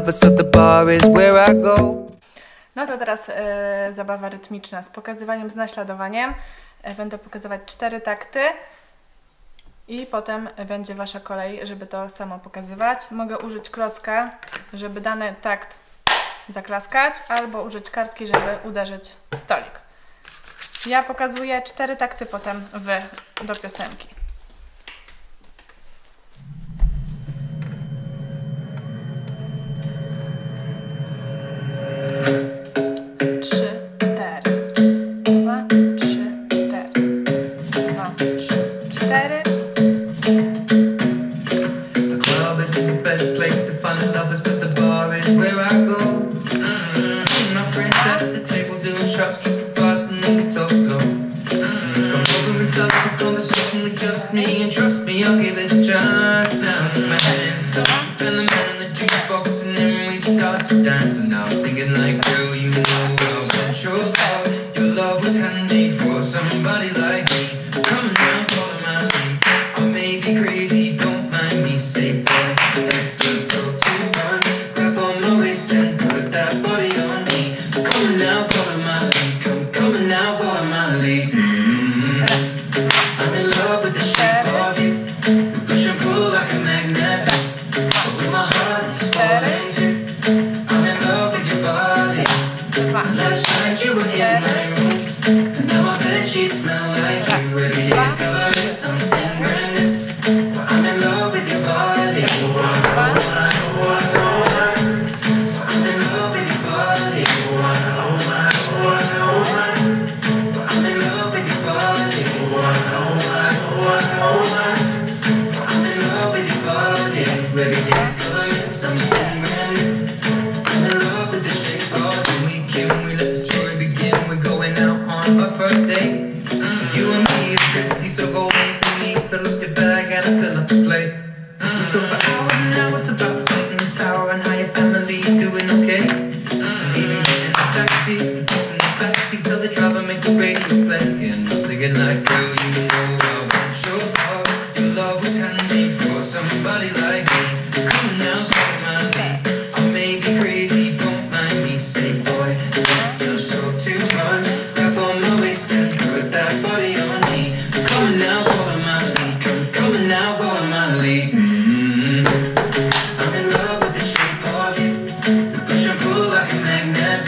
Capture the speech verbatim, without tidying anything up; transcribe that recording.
lover, so the bar is where I go. No to teraz e, zabawa rytmiczna z pokazywaniem, z naśladowaniem. E, będę pokazywać cztery takty i potem będzie wasza kolej, żeby to samo pokazywać. Mogę użyć klocka, żeby dany takt zaklaskać, albo użyć kartki, żeby uderzyć w stolik. Ja pokazuję cztery takty, potem wy do piosenki. Trzy, cztery. Raz, dwa, trzy, cztery. Raz, dwa, trzy, cztery. The club isn't the best place to find the lovers, so the bar is where I go. Mm-hmm. My friends at the table doing shots, tripping fast and then we talk slow. Mm-hmm. Come over and start up a conversation with just me, and trust me, I'll give it a chance. Now take my hand, stop, and the man in the jukebox, and then we start to dance. And now I'm singing like, girl, you know I want your heart. Your love was handmade for somebody like me. Come on now, follow my lead. I may be crazy, don't mind me. Say, boy, let's not talk too much. Grab on my waist and put that body on me. Come on now, follow my lead. Come, come on now, follow my lead. Mm-hmm. I'm in love with the shape of you. We push and pull like a magnet. But when my heart is falling too, I'm in love with your body. Last night you were in my room, and now my bedsheets smell like you. Every day discovering something brand new. But I'm in love with your body. I'm in love with your body. I'm in love with your body. I'm in love with your body. Every day discovering something brand new. I'm in love with the shape of you. We came, we let the story begin. We're going out on our first date. Mm, you and me is thrifty, so go make me fill up your bag and I fill up the plate. Mm, we talk for hours and hours about sweet and sour and how your family's doing okay. Mm, even getting a taxi, just in the taxi till the driver make the radio play. And I'm singing like, girl, you know I want your love. Your love was handmade for somebody like me. Come on now, follow my lead. I may be crazy, don't mind me. Say, boy, let's not talk too much. Grab on my waist and put that body on me. Come on now, follow my lead. Come, come on now, follow my lead. Mm-hmm. I'm in love with the shape of you. We push and pull like a magnet.